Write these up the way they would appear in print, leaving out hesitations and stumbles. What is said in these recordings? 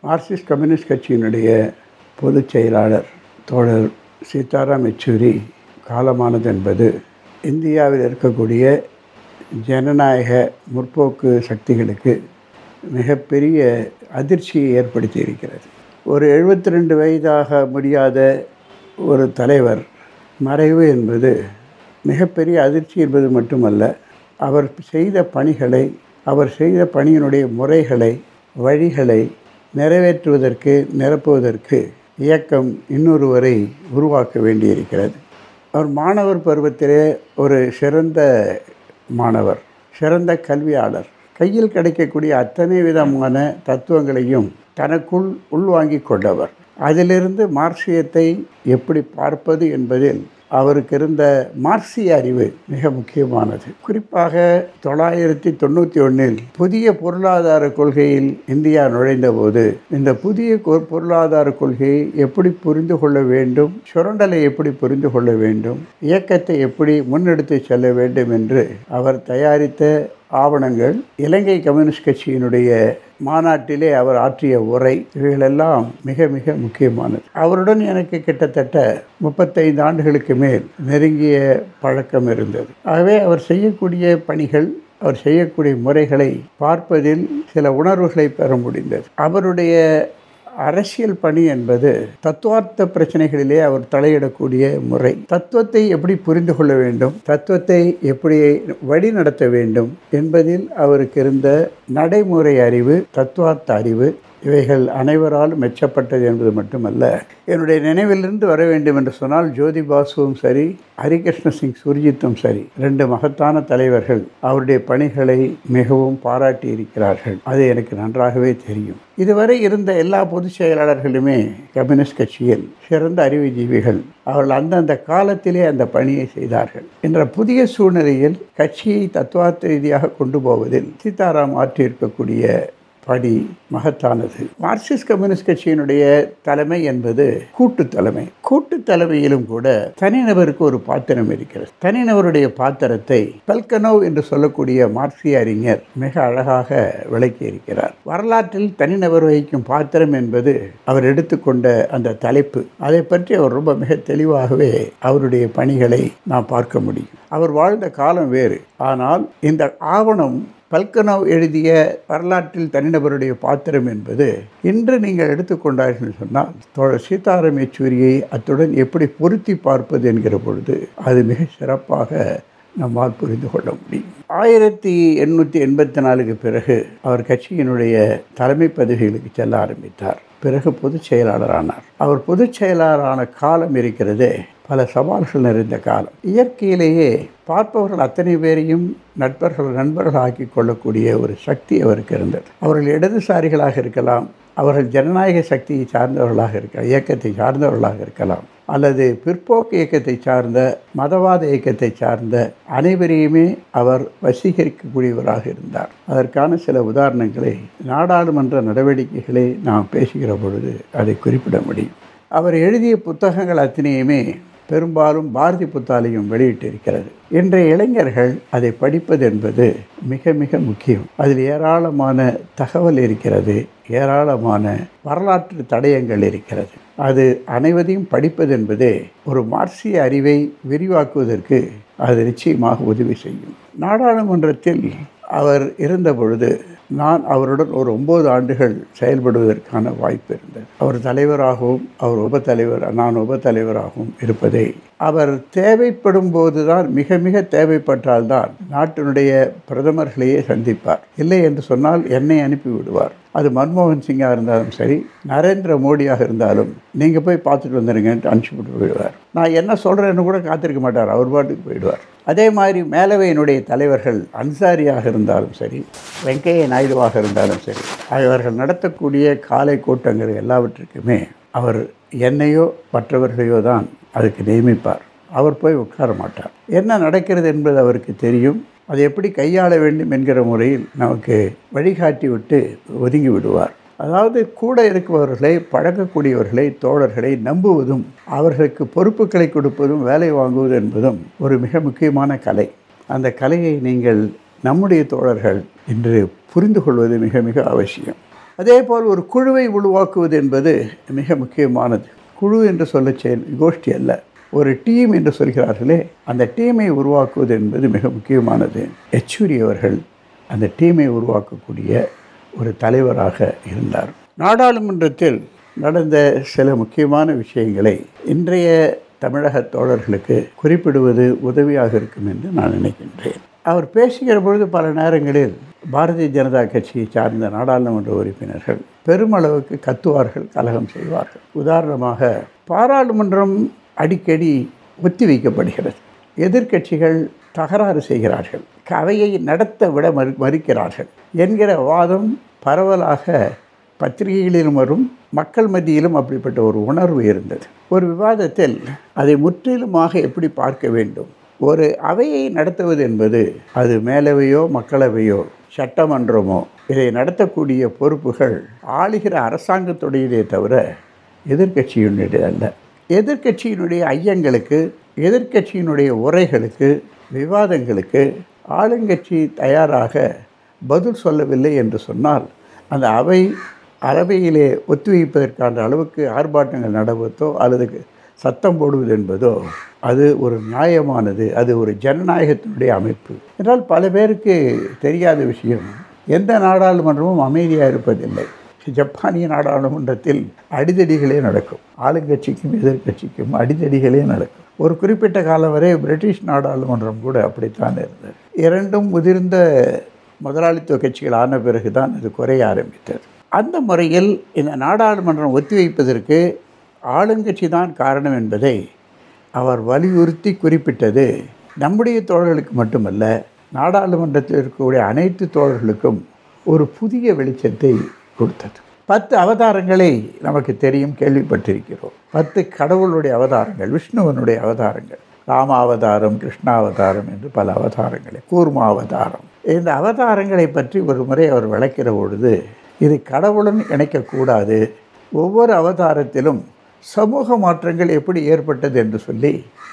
Marxist communist கட்சியினுடைய பொதுச் செயலாளர் தோழர் சீதாராம் யெச்சூரி காலமானது என்பது இந்தியாவில் இருக்கக்கூடிய ஜனநாயக முற்போக்கு சக்திகளுக்கு மிகப்பெரிய அதிர்ச்சியை ஏற்படுத்தி இருக்கிறது. ஒரு 72 வயதாக முடியாத ஒரு தலைவர் மறைவு என்பது மிகப்பெரிய அதிர்ச்சி என்பது மட்டுமல்ல, அவர் செய்த பணிகளை, அவர் செய்த பணியினுடைய முறைகளை, வழிகளை நிறைவேற்றுவதற்கு, நிரப்புவதற்கு இயக்கம் இன்னொருவரை உருவாக்க வேண்டியிருக்கிறது. அவர் மாணவர் பருவத்திலே ஒரு சிறந்த மாணவர், சிறந்த கல்வியாளர். கையில் கிடைக்கக்கூடிய அத்தனை விதமான தத்துவங்களையும் தனக்குள் உள்வாங்கிக் கொண்டவர். அதிலிருந்து மார்க்சியத்தை எப்படி பார்ப்பது என்பதில் அவருக்கு இருந்த மார்க்சிய அறிவு மிக முக்கியமானது. குறிப்பாக 991 புதிய பொருளாதார கொள்கையில் இந்தியா நுழைந்தபோது இந்த புதிய பொருளாதார கொள்கையை எப்படி புரிந்து கொள்ள வேண்டும், சுரண்டலை எப்படி புரிந்து கொள்ள வேண்டும், இயக்கத்தை எப்படி முன்னெடுத்து செல்ல வேண்டும் என்று அவர் தயாரித்த ஆவணங்கள், இலங்கை கம்யூனிஸ்ட் கட்சியினுடைய மாநாட்டிலே அவர் ஆற்றிய உரை, இவைகளெல்லாம் மிக மிக முக்கியமானது. அவருடன் எனக்கு கிட்டத்தட்ட 35 ஆண்டுகளுக்கு மேல் நெருங்கிய பழக்கம் இருந்தது. ஆகவே அவர் செய்யக்கூடிய பணிகள், அவர் செய்யக்கூடிய முறைகளை பார்ப்பதில் சில உணர்வுகளை பெற முடிந்தது. அவருடைய அரசியல் பணி என்பது தத்துவார்த்த பிரச்சனைகளிலே அவர் தலையிடக்கூடிய முறை, தத்துவத்தை எப்படி புரிந்து கொள்ள வேண்டும், தத்துவத்தை எப்படி வழி நடத்த வேண்டும் என்பதில் அவருக்கு இருந்த நடைமுறை அறிவு, தத்துவார்த்த அறிவு, இவைகள் அனைவராலும் மெச்சப்பட்டது என்பது மட்டுமல்ல, என்னுடைய நினைவிலிருந்து வர வேண்டும் என்று சொன்னால் ஜோதி பாசுவும் சரி, ஹரிகிருஷ்ண சிங் சுர்ஜித்தும் சரி, 2 மகத்தான தலைவர்கள் அவருடைய பணிகளை மிகவும் பாராட்டி இருக்கிறார்கள். அது எனக்கு நன்றாகவே தெரியும். இதுவரை இருந்த எல்லா பொதுச் செயலாளர்களுமே கம்யூனிஸ்ட் கட்சியில் சிறந்த அறிவுஜீவிகள். அவர்கள் அந்தந்த காலத்திலே அந்த பணியை செய்தார்கள். என்ற புதிய சூழ்நிலையில் கட்சியை தத்துவார்த்த ரீதியாக கொண்டு போவதில் சீதாராம் ஆற்றியிருக்கக்கூடிய பணி மகத்தானது. மார்க்சிஸ்ட் கம்யூனிஸ்ட் கட்சியினுடைய தலைமை என்பது கூட்டு தலைமை. கூட்டு தலைமையிலும் கூட தனிநபருக்கு ஒரு பாத்திரம் இருக்கிறது. தனிநபருடைய பாத்திரத்தை பல்கனோவ் என்று சொல்லக்கூடிய மார்க்சிய அறிஞர் மிக அழகாக விளக்கி இருக்கிறார். வரலாற்றில் தனிநபர் வகிக்கும் பாத்திரம் என்பது அவர் எடுத்துக்கொண்ட அந்த தலைப்பு, அதை பற்றி அவர் ரொம்ப மிக தெளிவாகவே அவருடைய பணிகளை நாம் பார்க்க முடியும். அவர் வாழ்ந்த காலம் வேறு. ஆனால் இந்த ஆவணம் பல்கனோவ் எழுதிய வரலாற்றில் தனிநபருடைய பாத்திரம் என்பது இன்று நீங்கள் எடுத்துக்கொண்டார்கள் சொன்னால் தோழர் சீதாராம் யெச்சூரியை அத்துடன் எப்படி பொருத்தி பார்ப்பது என்கிற பொழுது அது மிக சிறப்பாக நம்மால் புரிந்து கொள்ள முடியும். 1884 பிறகு அவர் கட்சியினுடைய தலைமை பதவிகளுக்கு செல்ல ஆரம்பித்தார். பிறகு பொதுச் செயலாளரானார். அவர் பொதுச் செயலாளரான காலம் இருக்கிறதே பல சவால்கள் நிறைந்த காலம். இயற்கையிலேயே பார்ப்பவர்கள் அத்தனை பேரையும் நண்பர்கள் ஆக்கி கொள்ளக்கூடிய ஒரு சக்தி அவருக்கு இருந்தது. அவர்கள் இடதுசாரிகளாக இருக்கலாம், அவர்கள் ஜனநாயக சக்தியை சார்ந்தவர்களாக இருக்கலாம், இயக்கத்தை சார்ந்தவர்களாக இருக்கலாம், அல்லது பிற்போக்கு இயக்கத்தை சார்ந்த, மதவாத இயக்கத்தை சார்ந்த அனைவரையுமே அவர் வசீகரிக்கக்கூடியவராக இருந்தார். அதற்கான சில உதாரணங்களை நாடாளுமன்ற நடவடிக்கைகளை நாம் பேசுகிற பொழுது அதை குறிப்பிட முடியும். அவர் எழுதிய புத்தகங்கள் அத்தனையுமே பெரும்பாலும் பாரதி புத்தாலயம் வெளியிட்டிருக்கிறது. இன்றைய இளைஞர்கள் அதை படிப்பது என்பது மிக மிக முக்கியம். அதில் ஏராளமான தகவல் இருக்கிறது, ஏராளமான வரலாற்று தடயங்கள் இருக்கிறது. அது அனைவரையும் படிப்பது என்பதே ஒரு மார்க்சிய அறிவை விரிவாக்குவதற்கு அது நிச்சயமாக உதவி செய்யும். நாடாளுமன்றத்தில் அவர் இருந்த பொழுது நான் அவருடன் ஒரு 9 ஆண்டுகள் செயல்படுவதற்கான வாய்ப்பு இருந்தது. அவர் தலைவராகவும் நான் உபத்தலைவராகவும் இருப்பதை அவர் தேவைப்படும் போதுதான், மிக மிக தேவைப்பட்டால்தான் நாட்டினுடைய பிரதமர்களையே சந்திப்பார். இல்லை என்று சொன்னால் என்னை அனுப்பி விடுவார். அது மன்மோகன் சிங்காக இருந்தாலும் சரி, நரேந்திர மோடியாக இருந்தாலும் நீங்கள் போய் பார்த்துட்டு வந்துடுங்கன்ட்டு அனுப்பிச்சுட்டு போயிடுவார். நான் என்ன சொல்கிறேன்னு கூட காத்திருக்க மாட்டார், அவர் பாட்டுக்கு போயிடுவார். அதே மாதிரி மேலவையினுடைய தலைவர்கள் அன்சாரியாக இருந்தாலும் சரி, வெங்கைய நாயுடுவாக இருந்தாலும் சரி, அவர்கள் நடத்தக்கூடிய காலை கூட்டங்கள் எல்லாவற்றுக்குமே அவர் என்னையோ மற்றவர்களையோ தான் அதுக்கு நியமிப்பார். அவர் போய் உட்கார மாட்டார். என்ன நடக்கிறது என்பது அவருக்கு தெரியும். அதை எப்படி கையாள வேண்டும் என்கிற முறையில் நமக்கு வழிகாட்டி விட்டு ஒதுங்கி விடுவார். அதாவது கூட இருப்பவர்களை, பழகக்கூடியவர்களை, தோழர்களை நம்புவதும் அவர்களுக்கு பொறுப்புகளை கொடுப்பதும் வேலை வாங்குவது என்பதும் ஒரு மிக முக்கியமான கலை. அந்த கலையை நீங்கள் நம்முடைய தோழர்கள் இன்று புரிந்து கொள்வது மிக மிக அவசியம். அதேபோல் ஒரு குழுவை உருவாக்குவது என்பது மிக முக்கியமானது. குழு என்று சொல்ல கோஷ்டி அல்ல, ஒரு டீம் என்று சொல்கிறார்களே, அந்த டீமை உருவாக்குவது என்பது மிக முக்கியமானது. யெச்சூரி அவர்கள் அந்த டீமை உருவாக்கக்கூடிய ஒரு தலைவராக இருந்தார். நாடாளுமன்றத்தில் நடந்த சில முக்கியமான விஷயங்களை இன்றைய தமிழக தோழர்களுக்கு குறிப்பிடுவது உதவியாக இருக்கும் என்று நான் நினைக்கின்றேன். அவர் பேசுகிற பொழுது பல நேரங்களில் பாரதிய ஜனதா கட்சியை சார்ந்த நாடாளுமன்ற உறுப்பினர்கள் பெருமளவுக்கு கத்துவார்கள், கலகம் செய்வார்கள். உதாரணமாக, பாராளுமன்றம் அடிக்கடி ஒத்திவைக்கப்படுகிறது, எதிர்க்கட்சிகள் தகராறு செய்கிறார்கள், அவையை நடத்த விட மறுக்கிறார்கள் என்கிற வாதம் பரவலாக பத்திரிகைகளிலும் வரும், மக்கள் மத்தியிலும் அப்படிப்பட்ட ஒரு உணர்வு இருந்தது. ஒரு விவாதத்தில் அதை முற்றிலுமாக எப்படி பார்க்க வேண்டும், ஒரு அவையை நடத்துவது என்பது அது மேலவையோ மக்களவையோ சட்டமன்றமோ இதை நடத்தக்கூடிய பொறுப்புகள் ஆளுகிற அரசாங்கத்துடையதே தவிர எதிர்க்கட்சியினுடைய அல்ல. எதிர்க்கட்சியினுடைய ஐயங்களுக்கு, எதிர்க்கட்சியினுடைய உரைகளுக்கு, விவாதங்களுக்கு ஆளுங்கட்சி தயாராக பதில் சொல்லவில்லை என்று சொன்னால் அந்த அவையிலே ஒத்திவைப்பதற்கான அளவுக்கு ஆர்ப்பாட்டங்கள் நடவதோ அல்லது சத்தம் போடுவது என்பதோ அது ஒரு நியாயமானது, அது ஒரு ஜனநாயகத்தினுடைய அமைப்பு என்றால் பல பேருக்கு தெரியாத விஷயம். எந்த நாடாளுமன்றமும் அமைதியாக இருப்பதில்லை. ஜப்பானிய நாடாளுமன்றத்தில் அடிதடிகளே நடக்கும், ஆளுங்கட்சிக்கும் எதிர்க்கட்சிக்கும் அடிதடிகளே நடக்கும். ஒரு குறிப்பிட்ட காலம் வரை பிரிட்டிஷ் நாடாளுமன்றம் கூட அப்படித்தான் இருந்தது. இரண்டும் முதிர்ந்த முதலாளித்துவ கட்சிகள் ஆன பிறகு தான் அது குறைய ஆரம்பித்தது. அந்த முறையில் இந்த நாடாளுமன்றம் ஒத்திவைப்பதற்கு ஆளுங்கட்சி தான் காரணம் என்பதை அவர் வலியுறுத்தி குறிப்பிட்டது நம்முடைய தோழர்களுக்கு மட்டுமல்ல, நாடாளுமன்றத்தில் இருக்கக்கூடிய அனைத்து தோழர்களுக்கும் ஒரு புதிய வெளிச்சத்தை கொடுத்தது. 10 அவதாரங்களை நமக்கு தெரியும், கேள்விப்பட்டிருக்கிறோம். 10 கடவுளுடைய அவதாரங்கள், விஷ்ணுவனுடைய அவதாரங்கள், ராமாவதாரம், கிருஷ்ணாவதாரம் என்று பல அவதாரங்களை, கூர்மாவதாரம். இந்த அவதாரங்களை பற்றி ஒரு முறை அவர் விளக்கிற பொழுது, இது கடவுளுடன் இணைக்கக்கூடாது, ஒவ்வொரு அவதாரத்திலும் சமூக மாற்றங்கள் எப்படி ஏற்பட்டது என்று சொல்லி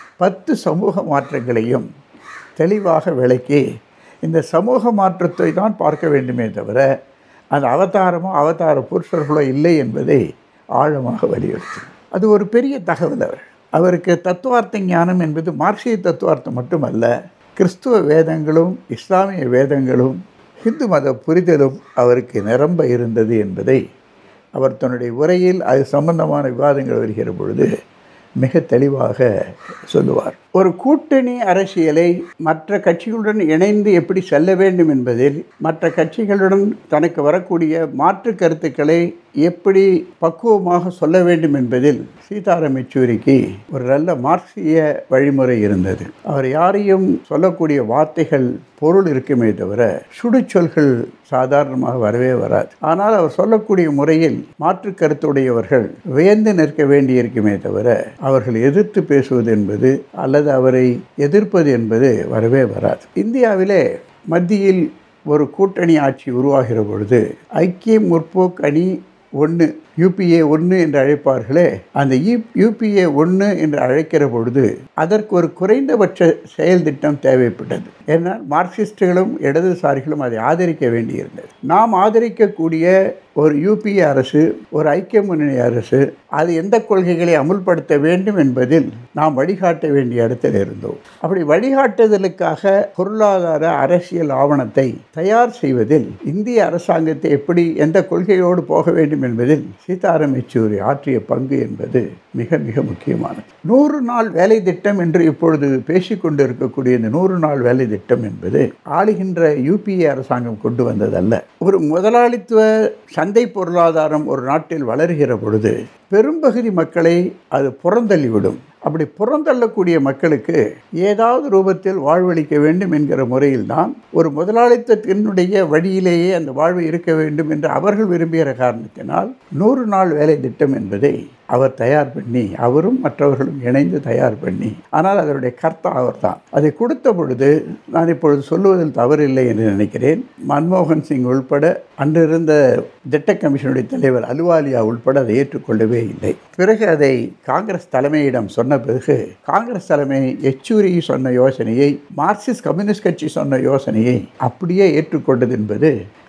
10 சமூக மாற்றங்களையும் தெளிவாக விளக்கி இந்த சமூக மாற்றத்தை தான் பார்க்க வேண்டுமே தவிர அந்த அவதாரமோ அவதார புருஷர்களோ இல்லை என்பதை ஆழமாக வலியுறுத்தி, அது ஒரு பெரிய தகவல். அவருக்கு தத்துவார்த்த ஞானம் என்பது மார்க்சிய தத்துவார்த்தம் மட்டுமல்ல, கிறிஸ்துவ வேதங்களும் இஸ்லாமிய வேதங்களும் ஹிந்து மத புரிதலும் அவருக்கு நிரம்ப இருந்தது என்பதை அவர் தன்னுடைய உரையில் அது சம்பந்தமான விவாதங்கள் வருகிற பொழுது மிக தெளிவாக சொல்லுவார். ஒரு கூட்டணி அரசியலை மற்ற கட்சிகளுடன் இணைந்து எப்படி செல்ல வேண்டும் என்பதில், மற்ற கட்சிகளுடன் தனக்கு வரக்கூடிய மாற்று கருத்துக்களை எப்படி பக்குவமாக சொல்ல வேண்டும் என்பதில் சீதாராம் யெச்சூரிக்கு ஒரு நல்ல மார்க்சிய வழிமுறை இருந்தது. அவர் யாரையும் சொல்லக்கூடிய வார்த்தைகள் பொருள் இருக்குமே தவிர சுடுச்சொல்கள் சாதாரணமாக வரவே வராது. ஆனால் அவர் சொல்லக்கூடிய முறையில் மாற்று கருத்துடையவர்கள் வியந்து நிற்க வேண்டியிருக்குமே தவிர அவர்கள் எதிர்த்து பேசுவது என்பது அல்லது அவரை எதிர்ப்பது என்பது வரவே வராது. இந்தியாவிலே மத்தியில் ஒரு கூட்டணி ஆட்சி உருவாகிற பொழுது ஐக்கிய முற்போக்கு அணி 1, UPA 1 என்று அழைப்பார்களே, அந்த UPA 1 என்று அழைக்கிற பொழுது அதற்கு ஒரு குறைந்தபட்ச செயல் திட்டம் தேவைப்பட்டது. ஏன்னால் மார்க்சிஸ்டுகளும் இடதுசாரிகளும் அதை ஆதரிக்க வேண்டியிருந்தது. நாம் ஆதரிக்கக்கூடிய ஒரு UPA அரசு, ஒரு ஐக்கிய முன்னணி அரசு, அது எந்த கொள்கைகளை அமுல்படுத்த வேண்டும் என்பதில் நாம் வழிகாட்ட வேண்டிய இடத்தில் இருந்தோம். அப்படி வழிகாட்டுதலுக்காக பொருளாதார அரசியல் ஆவணத்தை தயார் செய்வதில் இந்திய அரசாங்கத்தை எப்படி எந்த கொள்கையோடு போக வேண்டும் என்பதில் சீதாராம் யெச்சூரி ஆற்றிய பங்கு என்பது மிக மிக முக்கியமானது. 100 நாள் வேலை திட்டம் என்று இப்பொழுது பேசிக்கொண்டு இருக்கக்கூடிய இந்த 100 நாள் வேலை திட்டம் என்பது ஆளுகின்ற UPA அரசாங்கம் கொண்டு வந்ததல்ல. ஒரு முதலாளித்துவ சந்தை பொருளாதாரம் ஒரு நாட்டில் வளர்கிற பொழுது பெரும்பகுதி மக்களை அது புறந்தள்ளிவிடும். அப்படி புறந்தள்ளக்கூடிய மக்களுக்கு ஏதாவது ரூபத்தில் வாழ்வளிக்க வேண்டும் என்கிற முறையில்தான் ஒரு முதலாளித்தத்தினுடைய வழியிலேயே அந்த வாழ்வு இருக்க வேண்டும் என்று அவர்கள் விரும்புகிற காரணத்தினால் 100 நாள் வேலை திட்டம் என்பதை அவர் தயார் பண்ணி, அவரும் மற்றவர்களும் இணைந்து தயார் பண்ணி, ஆனால் அதனுடைய கர்த்தா அவர்தான். அதை கொடுத்த பொழுது நான் இப்பொழுது சொல்லுவதில் தவறில்லை என்று நினைக்கிறேன். மன்மோகன் சிங் உள்பட அன்றிருந்த திட்ட கமிஷனுடைய தலைவர் அலுவாலியா உள்பட அதை ஏற்றுக்கொள்ளவே இல்லை. பிறகு அதை காங்கிரஸ் தலைமையிடம் சொன்ன பிறகு காங்கிரஸ் தலைமை யெச்சூரி சொன்ன யோசனையை, மார்க்சிஸ்ட் கம்யூனிஸ்ட் கட்சி சொன்ன யோசனையை அப்படியே ஏற்றுக்கொண்டது என்பது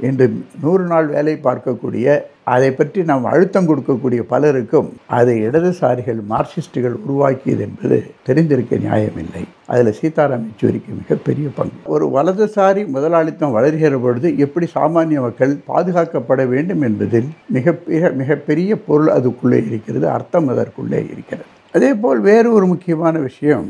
என்று 100 நாள் வேலை பார்க்கக்கூடிய, அதை பற்றி நாம் அழுத்தம் கொடுக்கக்கூடிய பலருக்கும் அதை இடதுசாரிகள் மார்க்சிஸ்டுகள் உருவாக்கியது என்பது தெரிந்திருக்க நியாயமில்லை. அதில் சீதாராம் யெச்சூரிக்கு மிகப்பெரிய பங்கு. ஒரு வலதுசாரி முதலாளித்தம் வளர்கிற பொழுது எப்படி சாமானிய மக்கள் பாதுகாக்கப்பட வேண்டும் என்பதில் மிகப்பெரிய பொருள் அதுக்குள்ளே இருக்கிறது, அர்த்தம் அதற்குள்ளே இருக்கிறது. அதேபோல் வேறு ஒரு முக்கியமான விஷயம்,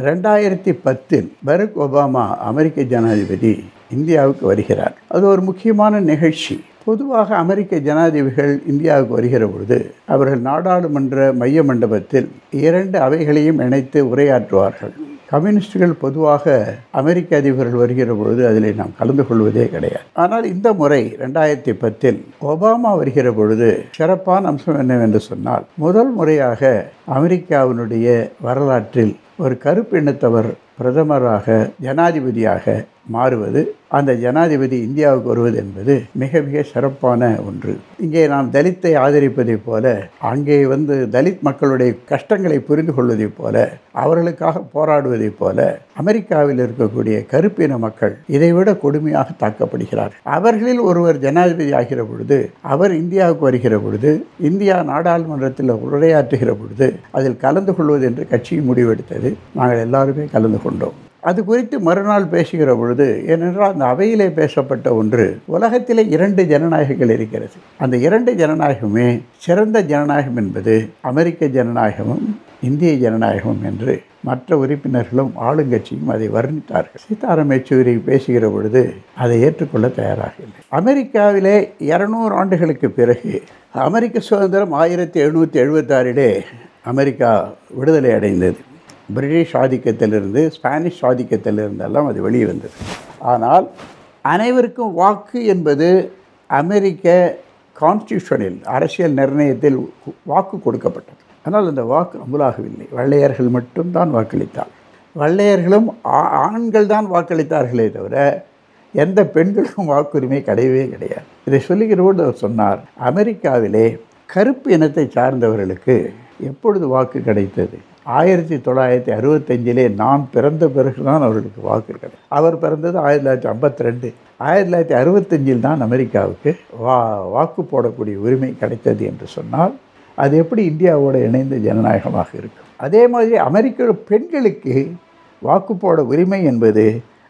2010 பராக் ஒபாமா அமெரிக்க ஜனாதிபதி இந்தியாவுக்கு வருகிறார். அது ஒரு முக்கியமான நிகழ்ச்சி. பொதுவாக அமெரிக்க ஜனாதிபதிகள் இந்தியாவுக்கு வருகிற பொழுது அவர்கள் நாடாளுமன்ற மைய மண்டபத்தில் 2 அவைகளையும் இணைத்து உரையாற்றுவார்கள். கம்யூனிஸ்டுகள் பொதுவாக அமெரிக்க அதிபர்கள் வருகிற பொழுது அதில் நாம் கலந்து கொள்வதே கிடையாது. ஆனால் இந்த முறை 2010 ஒபாமா வருகிற பொழுது சிறப்பான அம்சம் என்னவென்று சொன்னால், முதல் முறையாக அமெரிக்காவினுடைய வரலாற்றில் ஒரு கருப்பு இனத்தவர் பிரதமராக ஜனாதிபதியாக மாறுவது, அந்த ஜனாதிபதி இந்தியாவுக்கு வருவது என்பது மிக சிறப்பான ஒன்று. இங்கே நாம் தலித்தை ஆதரிப்பதைப் போல, அங்கே வந்து தலித் மக்களுடைய கஷ்டங்களை புரிந்து கொள்வதைப் போல, அவர்களுக்காக போராடுவதைப் போல அமெரிக்காவில் இருக்கக்கூடிய கருப்பின மக்கள் இதைவிட கொடுமையாக தாக்கப்படுகிறார்கள். அவர்களில் ஒருவர் ஜனாதிபதி ஆகிற பொழுது, அவர் இந்தியாவுக்கு வருகிற பொழுது, இந்தியா நாடாளுமன்றத்தில் உரையாற்றுகிற பொழுது அதில் கலந்து கொள்வது என்று கட்சி முடிவெடுத்தது. நாங்கள் எல்லாருமே கலந்து கொண்டோம். அது குறித்து மறுநாள் பேசுகிற பொழுது, ஏனென்றால் அந்த அவையிலே பேசப்பட்ட ஒன்று, உலகத்திலே 2 ஜனநாயகங்கள் இருக்கிறது. அந்த 2 ஜனநாயகமே சிறந்த ஜனநாயகம் என்பது அமெரிக்க ஜனநாயகமும் இந்திய ஜனநாயகமும் என்று மற்ற உறுப்பினர்களும் ஆளுங்கட்சியும் அதை வர்ணித்தார்கள். சீதாராம் யெச்சூரி பேசுகிற பொழுது அதை ஏற்றுக்கொள்ள தயாராக இல்லை. அமெரிக்காவிலே 200 ஆண்டுகளுக்கு பிறகு அமெரிக்க சுதந்திரம் 1776 அமெரிக்கா விடுதலை அடைந்தது. பிரிட்டிஷ் ஆதிக்கத்திலிருந்து, ஸ்பானிஷ் ஆதிக்கத்திலிருந்தெல்லாம் அது வெளியே வந்தது. ஆனால் அனைவருக்கும் வாக்கு என்பது அமெரிக்க கான்ஸ்டியூஷனில், அரசியல் நிர்ணயத்தில் வாக்கு கொடுக்கப்பட்டது. ஆனால் அந்த வாக்கு அமுலாகவில்லை. வெள்ளையர்கள் மட்டும்தான் வாக்களித்தார். வெள்ளையர்களும் ஆண்கள் தான் வாக்களித்தார்களே தவிர எந்த பெண்களுக்கும் வாக்குரிமை கிடையவே கிடையாது. இதை சொல்லுகிறபோது அவர் சொன்னார், அமெரிக்காவிலே கருப்பு இனத்தை சார்ந்தவர்களுக்கு எப்பொழுது வாக்கு கிடைத்தது? 1965 நான் பிறந்த பிறகுதான் அவர்களுக்கு வாக்கு கிடையாது. அவர் பிறந்தது 1952. 1965 தான் அமெரிக்காவுக்கு வாக்கு போடக்கூடிய உரிமை கிடைத்தது என்று சொன்னால் அது எப்படி இந்தியாவோடு இணைந்த ஜனநாயகமாக இருக்கும்? அதே மாதிரி அமெரிக்க பெண்களுக்கு வாக்கு போட உரிமை என்பது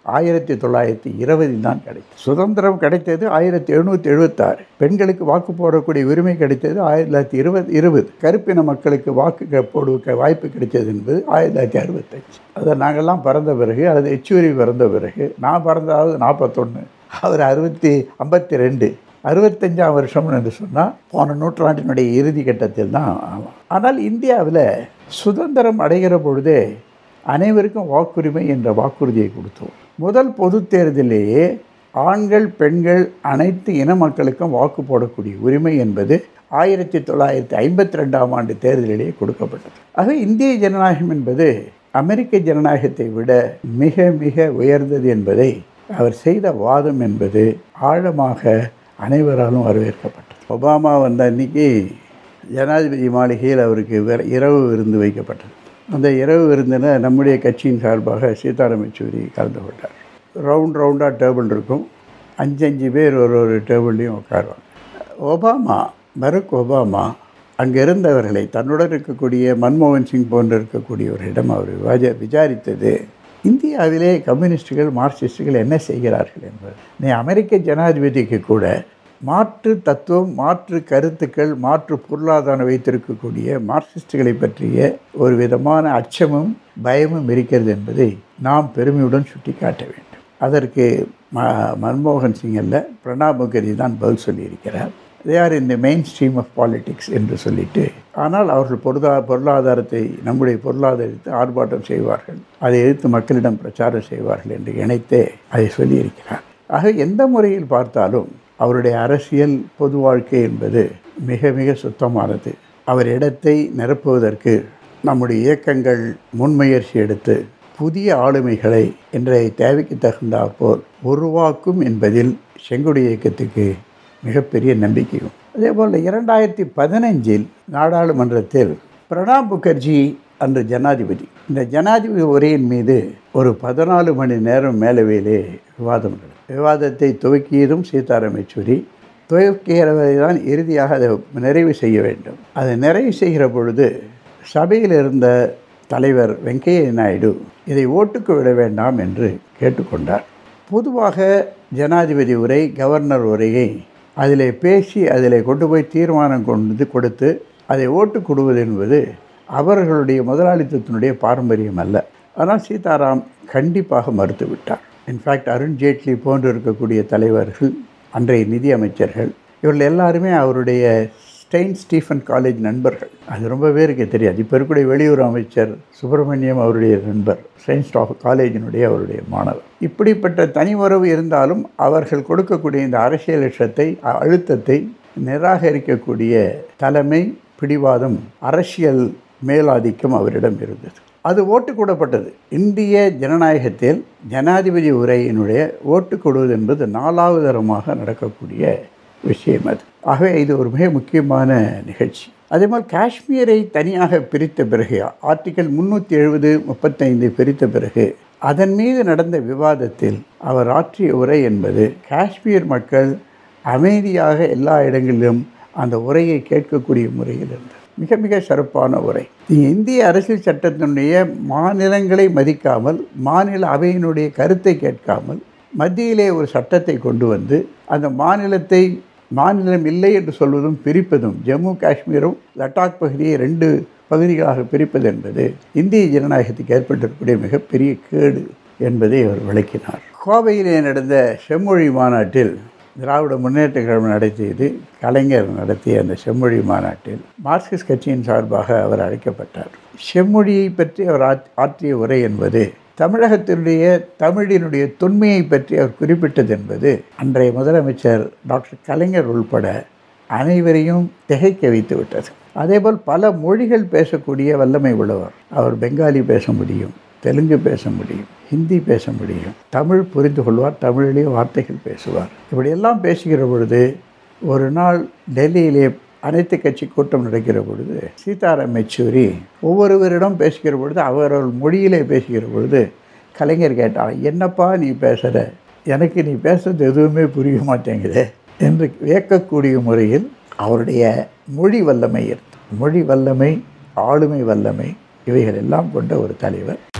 1920 தான் கிடைத்தது. சுதந்திரம் கிடைத்தது 1776. பெண்களுக்கு வாக்கு போடக்கூடிய உரிமை கிடைத்தது 1920. கருப்பின மக்களுக்கு வாக்கு போடுவ வாய்ப்பு கிடைத்தது என்பது 1965. அதை நாங்கள்லாம் பிறந்த பிறகு, அது யெச்சூரி பிறந்த பிறகு, நான் பிறந்தாவது 41, அவர் 52, 65ஆம் வருஷம் என்று சொன்னால் போன நூற்றாண்டினுடைய இறுதி கட்டத்தில் தான் ஆகும். ஆனால் இந்தியாவில் சுதந்திரம் அடைகிற பொழுதே அனைவருக்கும் வாக்குரிமை என்ற வாக்குறுதியை கொடுத்தோம். முதல் பொது தேர்தலிலேயே ஆண்கள் பெண்கள் அனைத்து இன மக்களுக்கும் வாக்கு போடக்கூடிய உரிமை என்பது 1952ஆம் ஆண்டு தேர்தலிலேயே கொடுக்கப்பட்டது. ஆக இந்திய ஜனநாயகம் என்பது அமெரிக்க ஜனநாயகத்தை விட மிக உயர்ந்தது என்பதை அவர் செய்த வாதம் என்பது ஆழமாக அனைவராலும் வரவேற்கப்பட்டது. ஒபாமா வந்த அன்றைக்கி ஜனாதிபதி மாளிகையில் அவருக்கு இரவு விருந்து வைக்கப்பட்டது. அந்த இரவு விருந்தில் நம்முடைய கட்சியின் சார்பாக சீதாராம் யெச்சூரி கலந்து கொண்டார். ரவுண்டாக டேபிள் இருக்கும், 5 பேர் ஒரு டேபிள்லையும் உட்காருவாங்க. பராக் ஒபாமா அங்கே இருந்தவர்களை, தன்னுடன் இருக்கக்கூடிய மன்மோகன் சிங் போன்று இருக்கக்கூடியவர்களிடம் அவர் விசாரித்தது, இந்தியாவிலே கம்யூனிஸ்டுகள் மார்க்சிஸ்டுகள் என்ன செய்கிறார்கள் என்பது. நீ அமெரிக்க ஜனாதிபதிக்கு கூட மாற்று தத்துவம், மாற்று கருத்துக்கள், மாற்று பொருளாதாரம் வைத்திருக்கக்கூடிய மார்க்சிஸ்டுகளை பற்றிய ஒரு விதமான அச்சமும் பயமும் இருக்கிறது என்பதை நாம் பெருமையுடன் சுட்டிக்காட்ட வேண்டும். அதற்கு மன்மோகன் சிங் அல்ல, பிரணாப் முகர்ஜி தான் பதில் சொல்லியிருக்கிறார். They are in the main stream of politics என்று சொல்லிட்டு, ஆனால் அவர்கள் பொருளாதாரத்தை, நம்முடைய பொருளாதாரத்தை ஆர்ப்பாட்டம் செய்வார்கள், அதை எதிர்த்து மக்களிடம் பிரச்சாரம் செய்வார்கள் என்று இணைத்தே அதை சொல்லியிருக்கிறார். ஆக எந்த முறையில் பார்த்தாலும் அவருடைய அரசியல் பொது வாழ்க்கை என்பது மிக சுத்தமானது. அவர் இடத்தை நிரப்புவதற்கு நம்முடைய இயக்கங்கள் முன்முயற்சி எடுத்து புதிய ஆளுமைகளை இன்றைய தேவைக்கு தகுந்தாற்போல் உருவாக்கும் என்பதில் செங்கொடி இயக்கத்துக்கு மிகப்பெரிய நம்பிக்கையும். அதேபோல் 2015 நாடாளுமன்றத்தில் பிரணாப் முகர்ஜி அன்று ஜனாதிபதி. இந்த ஜனாதிபதி உரையின் மீது ஒரு 14 மணி நேரம் மேலவையிலே விவாதம் நடந்தது. விவாதத்தை துவக்கியதும் சீதாராம் யெச்சூரி. துவக்கிறவரை தான் இறுதியாக அதை நிறைவு செய்ய வேண்டும். அதை நிறைவு செய்கிற பொழுது சபையில் இருந்த தலைவர் வெங்கையா நாயுடு இதை ஓட்டுக்கு விட வேண்டாம் என்று கேட்டுக்கொண்டார். பொதுவாக ஜனாதிபதி உரை, கவர்னர் உரையை அதில் பேசி அதில் கொண்டு போய் தீர்மானம் கொடுத்து அதை ஓட்டு கொடுவது என்பது அவர்களுடைய முதலாளித்துவத்தினுடைய பாரம்பரியம் அல்ல. ஆனால் சீதாராம் கண்டிப்பாக மறுத்துவிட்டார். இன்ஃபேக்ட் அருண் ஜேட்லி போன்று இருக்கக்கூடிய தலைவர்கள், அன்றைய நிதி அமைச்சர்கள், இவர்கள் எல்லாருமே அவருடைய ஸ்டெயின் ஸ்டீஃபன் காலேஜ் நண்பர்கள். அது ரொம்ப பேருக்கு தெரியாது. இப்போ இருக்கக்கூடிய வெளியுறவு அமைச்சர் சுப்பிரமணியம் அவருடைய நண்பர், ஸ்டெயின் ஸ்டாஃப் காலேஜினுடைய அவருடைய மாணவர். இப்படிப்பட்ட தனியுறவு இருந்தாலும் அவர்கள் கொடுக்கக்கூடிய இந்த அரசியல் அழுத்தத்தை நிராகரிக்கக்கூடிய தலைமை, பிடிவாதம், அரசியல் மேலாதிக்கம் அவரிடம் இருந்தது. அது ஓட்டு கூடப்பட்டது. இந்திய ஜனநாயகத்தில் ஜனாதிபதி உரையினுடைய ஓட்டு கொடுவது என்பது 4வது தரமாக நடக்கக்கூடிய விஷயம். அது ஆகவே இது ஒரு மிக முக்கியமான நிகழ்ச்சி. அதேபோல் காஷ்மீரை தனியாக பிரித்த பிறகு, ஆர்டிக்கல் 370(35) பிரித்த பிறகு அதன் மீது நடந்த விவாதத்தில் அவர் ஆற்றிய உரை என்பது காஷ்மீர் மக்கள் அமைதியாக எல்லா இடங்களிலும் அந்த உரையை கேட்கக்கூடிய முறையில் இருந்தது. மிக மிக சிறப்பான உரை. இந்திய அரசியல் சட்டத்தினுடைய மாநிலங்களை மதிக்காமல், மாநில அவையினுடைய கருத்தை கேட்காமல், மத்தியிலே ஒரு சட்டத்தை கொண்டு வந்து அந்த மாநிலம் இல்லை என்று சொல்வதும் பிரிப்பதும், ஜம்மு காஷ்மீரும் லடாக் பகுதியை 2 பகுதிகளாக பிரிப்பது என்பது இந்திய ஜனநாயகத்துக்கு ஏற்பட்டிருக்கக்கூடிய மிகப்பெரிய கேடு என்பதை அவர் விளக்கினார். கோவையிலே நடந்த செம்மொழி மாநாட்டில் திராவிட முன்னேற்ற கழகம் நடத்தியது, கலைஞர் நடத்திய அந்த செம்மொழி மாநாட்டில் மார்க்சிஸ்ட் கட்சியின் சார்பாக அவர் அழைக்கப்பட்டார். செம்மொழியை பற்றி அவர் ஆற்றிய உரை என்பது தமிழினுடைய தொன்மையை பற்றி அவர் குறிப்பிட்டது என்பது அன்றைய முதலமைச்சர் டாக்டர் கலைஞர் உள்பட அனைவரையும் திகைக்க வைத்து விட்டது. அதேபோல் பல மொழிகள் பேசக்கூடிய வல்லமை உள்ளவர். அவர் பெங்காலி பேச முடியும், தெலுங்கு பேச முடியும், ஹிந்தி பேச முடியும், தமிழ் புரிந்து கொள்வார், தமிழிலேயே வார்த்தைகள் பேசுவார். இப்படியெல்லாம் பேசுகிற பொழுது ஒரு நாள் டெல்லியிலே அனைத்து கட்சி கூட்டம் நடக்கிற பொழுது சீதாராம் யெச்சூரி ஒவ்வொருவரிடம் பேசுகிற பொழுது அவர்கள் மொழியிலே பேசுகிற பொழுது கலைஞர் கேட்டார், என்னப்பா நீ பேசுகிற, எனக்கு நீ பேசுறது எதுவுமே புரிய மாட்டேங்குதே என்று வியக்கக்கூடிய முறையில் அவருடைய மொழி வல்லமை, ஆளுமை வல்லமை, இவைகள் எல்லாம் கொண்ட ஒரு தலைவர்.